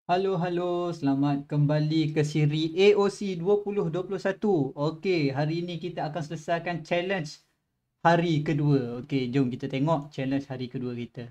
Halo, selamat kembali ke Siri AOC 2021. Okey, hari ini kita akan selesaikan challenge hari kedua. Okey, jom kita tengok challenge hari kedua kita.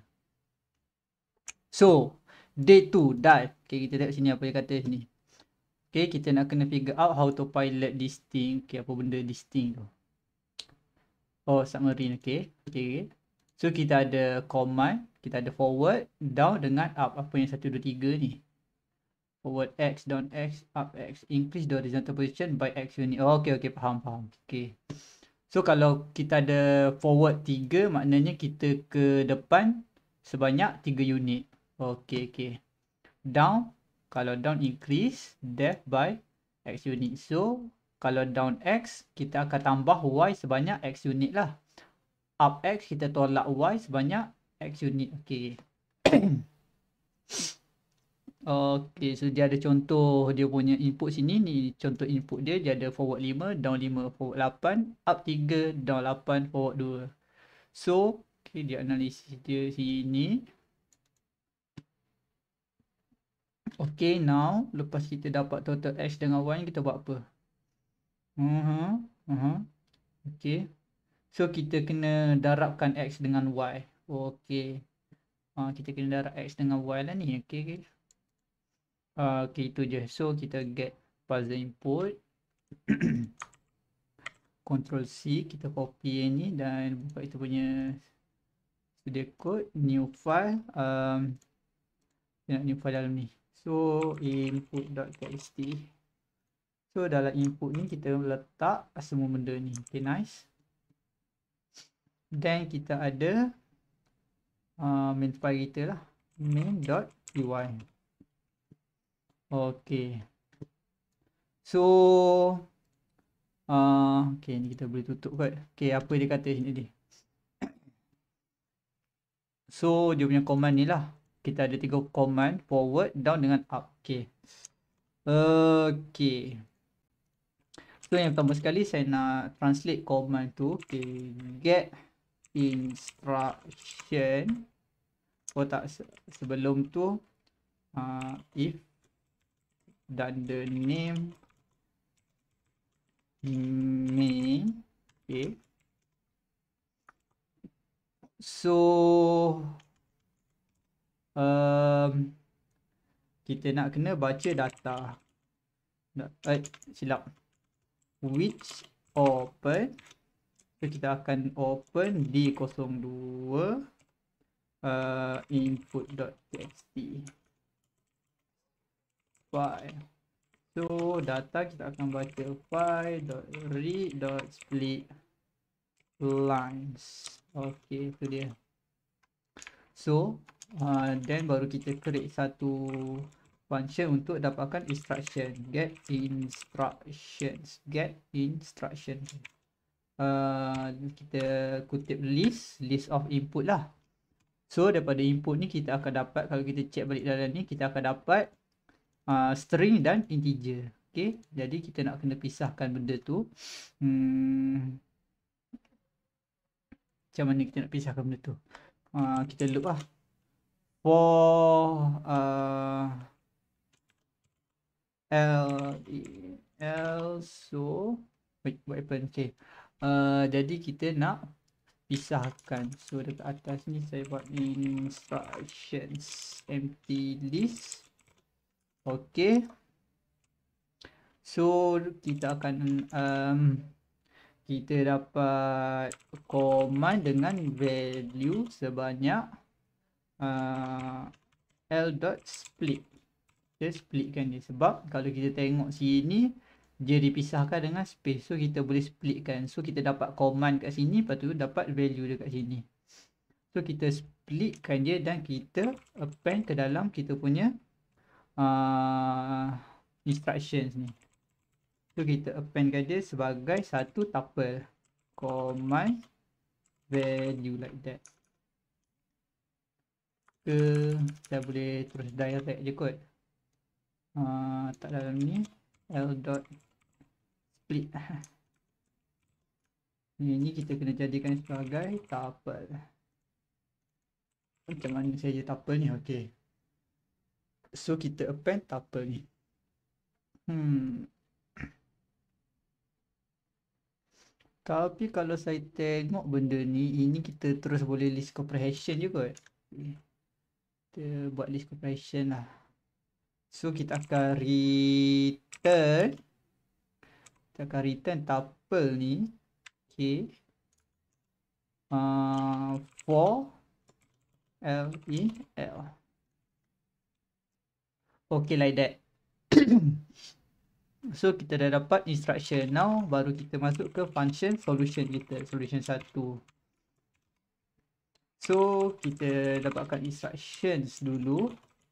So, day 2, dive. Okey, kita tengok sini apa dia kata sini. Okey, kita nak kena figure out how to pilot this thing. Okey, apa benda this thing tu? Oh, submarine. Okey. Okey. So, kita ada command, kita ada forward, down dengan up. Apa yang 1, 2, 3 ni? Forward X, down X, up X. Increase the horizontal position by X unit. Oh, okay, faham. Okay. So, kalau kita ada forward 3, maknanya kita ke depan sebanyak 3 unit. Okay. Down, kalau down increase, depth by X unit. So, kalau down X, kita akan tambah Y sebanyak X unit lah. Up X, kita tolak Y sebanyak X unit. Okay. Okay, so dia ada contoh dia punya input sini ni. Contoh input dia ada forward 5, down 5, forward 8, up 3, down 8, forward 2. So, okay, dia analisis dia sini. Okay, now lepas kita dapat total X dengan Y, kita buat apa? Okay. So, kita kena darabkan X dengan Y. Okay. Kita kena darab X dengan Y lah ni. Okay. Okay, itu je. So, kita get puzzle input. Ctrl C, kita copy yang ni dan buka itu punya studio code, new file. New file dalam ni. So, input.txt. So, dalam input ni kita letak semua benda ni. Okay, nice. Dan kita ada main file kita lah, main.py. Okay. So, okay, ni kita boleh tutup kot. Okay, apa dia kata sini ni? So, dia punya command ni lah. Kita ada 3 command, forward, down dengan up. Okay. Okay. So, yang pertama sekali saya nak translate command tu. Okay. Get instruction. Oh tak, sebelum tu if dan the name main. Okay. So, kita nak kena baca data. Silap. Which open. So, kita akan open D02 input.txt file. So, data kita akan baca file.read.split lines. Okay, itu dia. So, then baru kita create satu function untuk dapatkan instruction. Get instructions. Kita kutip list of input lah. So, daripada input ni kita akan dapat, kalau kita check balik dalam ni, kita akan dapat string dan integer. Okay, jadi kita nak kena pisahkan benda tu. Macam mana kita nak pisahkan benda tu? Kita loop lah. For so wait, what happened? Okay. Jadi kita nak pisahkan. So dekat atas ni saya buat instructions empty list. Okay. So kita akan kita dapat command dengan value sebanyak l.split. Dia splitkan dia, sebab kalau kita tengok sini dia dipisahkan dengan space. So kita boleh splitkan. So kita dapat command kat sini, lepas tu dapat value dekat sini. So kita splitkan dia dan kita append ke dalam kita punya instructions ni. So kita appendkan dia sebagai satu tuple. Command value like that. Saya boleh terus direct je kot. Tak dalam ni l.split. Ini kita kena jadikan sebagai tuple. Macam mana saya tuple ni? Okay. So kita append tuple ni. Tapi kalau saya tengok benda ni, ini kita terus boleh list comprehension je kot. Kita buat list comprehension lah. So kita akan return tuple ni. Okay. For L in L. Okay, like that. So kita dah dapat instruction. Now baru kita masuk ke function solution kita. Solution 1. So kita dapatkan instructions dulu.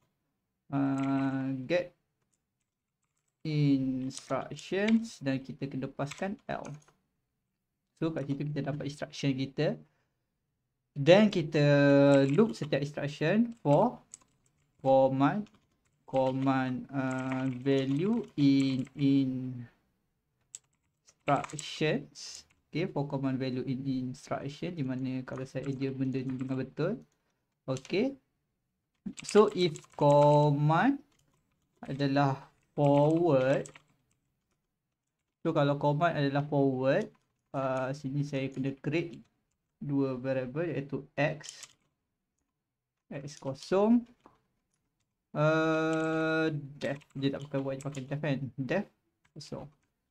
Get instructions dan kita kena lepaskan L. So kat situ kita dapat instruction kita. Then kita loop setiap instruction for command value in instructions. Okay, for command value in instruction, di mana kalau saya adjust benda ni dengan betul. Okay. So if command adalah forward, so kalau command adalah forward, sini saya kena create dua variable iaitu x kosong, def, dia tak pakai y, pakai def kan, def kosong,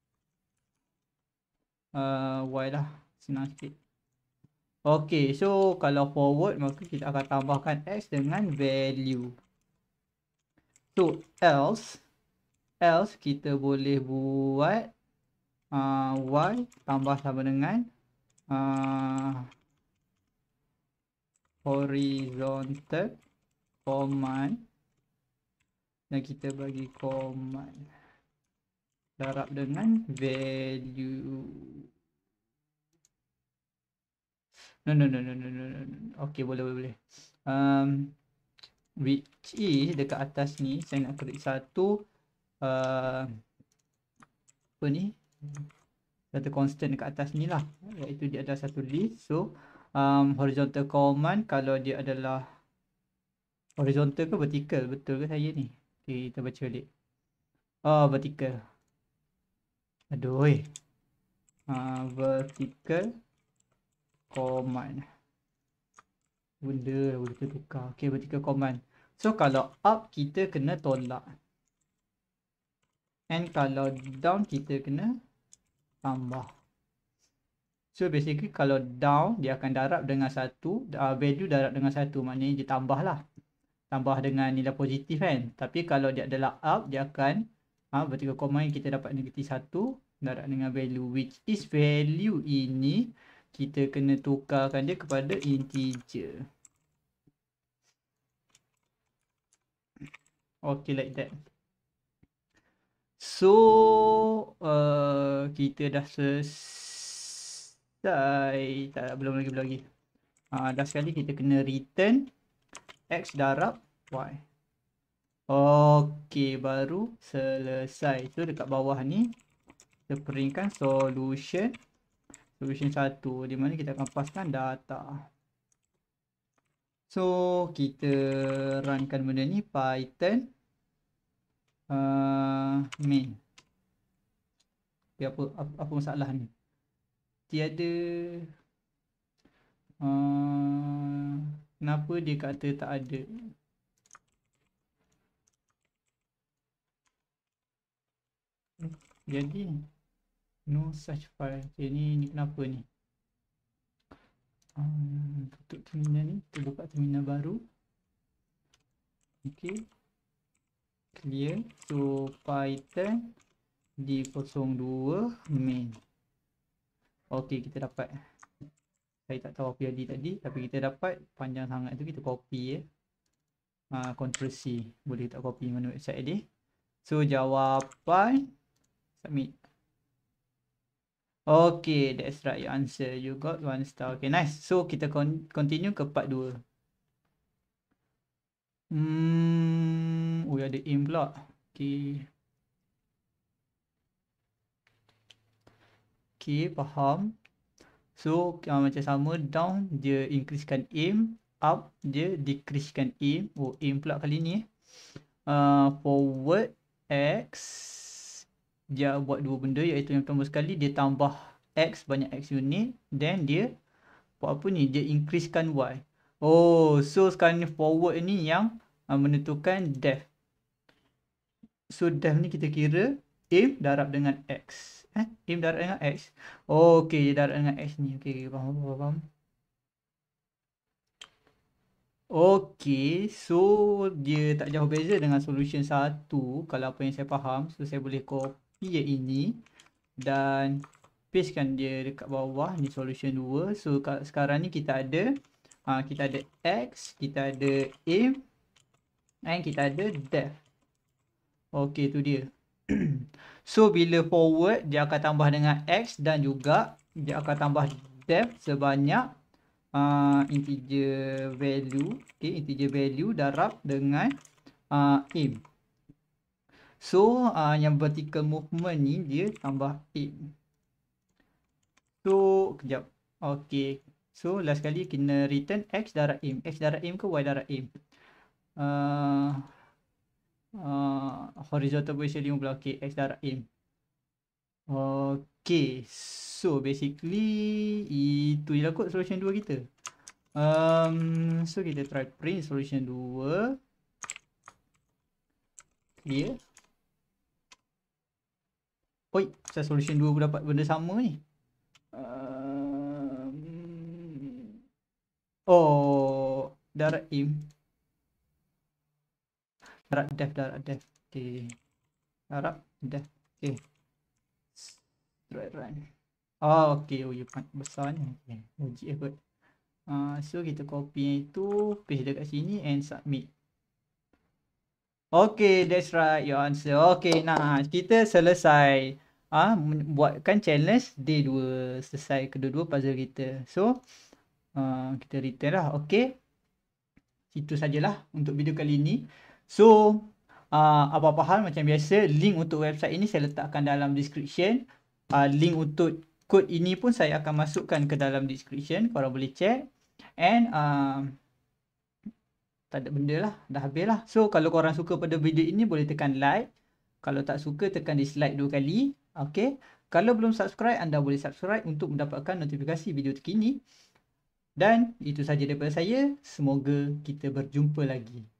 y lah, senang sikit. Okay, so kalau forward maka kita akan tambahkan x dengan value. So else kita boleh buat y tambah sama dengan horizontal command, dan kita bagi command darab dengan value. No. Okay, boleh. Which is dekat atas ni saya nak create satu apa ni, satu constant dekat atas ni lah, iaitu dia ada satu list. So horizontal command kalau dia adalah horizontal ke vertical, betul ke saya ni? Okay, kita baca balik. Vertical. Aduh, vertical command. Benda boleh tertukar. Okay, vertical command. So kalau up kita kena tolak, and kalau down kita kena tambah. So basically kalau down dia akan darab dengan satu, value darab dengan satu, maknanya dia tambah lah, tambah dengan nilai positif kan. Tapi kalau dia adalah up, dia akan vertical command kita dapat negatif 1 darab dengan value, which is value ini kita kena tukarkan dia kepada integer. Okay, like that. So kita dah selesai. Tak, belum lagi. Dah sekali kita kena return x darab y. Okay, baru selesai. So dekat bawah ni kita printkan solution 1, di mana kita akan paskan data. So kita runkan benda ni, Python main. Okay, apa masalah ni? Tiada kenapa dia kata tak ada? Jadi no such file. Okay, ni kenapa ni? Tutup terminal ni, kita buka terminal baru. Okay, clear. So Python D02 main. Okay, kita dapat. Saya tak tahu apa jadi tadi, tapi kita dapat panjang sangat tu, kita copy Ctrl C. Boleh tak copy mana website dia. So jawapan submit. Okay, that's right, your answer. You got 1 star. Okay, nice. So kita continue ke part 2. Oh, ada aim pula. Okay. Okay, faham. So macam sama, down dia increasekan aim, up dia decreasekan aim. Oh, aim pula kali ni. forward X, dia buat dua benda, iaitu yang pertama sekali dia tambah X, banyak X unit, then dia buat apa ni, dia increasekan Y. Oh, so sekarang ni forward ni yang menentukan depth. So depth ni kita kira aim darab dengan X. Aim darab dengan X. Oh, okay, darab dengan X ni. Okay, faham. Okay, so dia tak jauh beza dengan solution 1 kalau apa yang saya faham. So saya boleh copy yang ini dan pastekan dia dekat bawah ni solution 2. So sekarang ni kita ada X, kita ada aim, and kita ada depth. Okay, tu dia. So bila forward dia akan tambah dengan X dan juga dia akan tambah depth sebanyak integer value. Okay, integer value darab dengan aim. So yang vertical movement ni dia tambah aim. So kejap. Okay, so last kali kena return X darab aim. X darab aim ke Y darab aim? Horizontal position 15. Okay, X darab aim. Okay, so basically itu je lah kot solution 2 kita. So kita try print solution 2. Clear. Oi, pasal solution 2 pun dapat benda sama ni. Oh, darab aim. Darab depth. Okay. Darab depth. Okay. Run. Oh, okay. Oh, you besar ni. Okay. Logik kot. So kita copy yang itu, paste dekat sini and submit. Okay, that's right your answer. Okay, nah kita selesai buatkan challenge day 2. Selesai kedua-dua puzzle kita. So kita return lah. Okay, itu sajalah untuk video kali ini. So apa-apa hal macam biasa, link untuk website ini saya letakkan dalam description. Link untuk kod ini pun saya akan masukkan ke dalam description, korang boleh check. And tak ada benda lah, dah habis lah. So kalau korang suka pada video ini boleh tekan like. Kalau tak suka tekan dislike 2 kali. Okay, kalau belum subscribe anda boleh subscribe untuk mendapatkan notifikasi video terkini. Dan itu saja daripada saya. Semoga kita berjumpa lagi.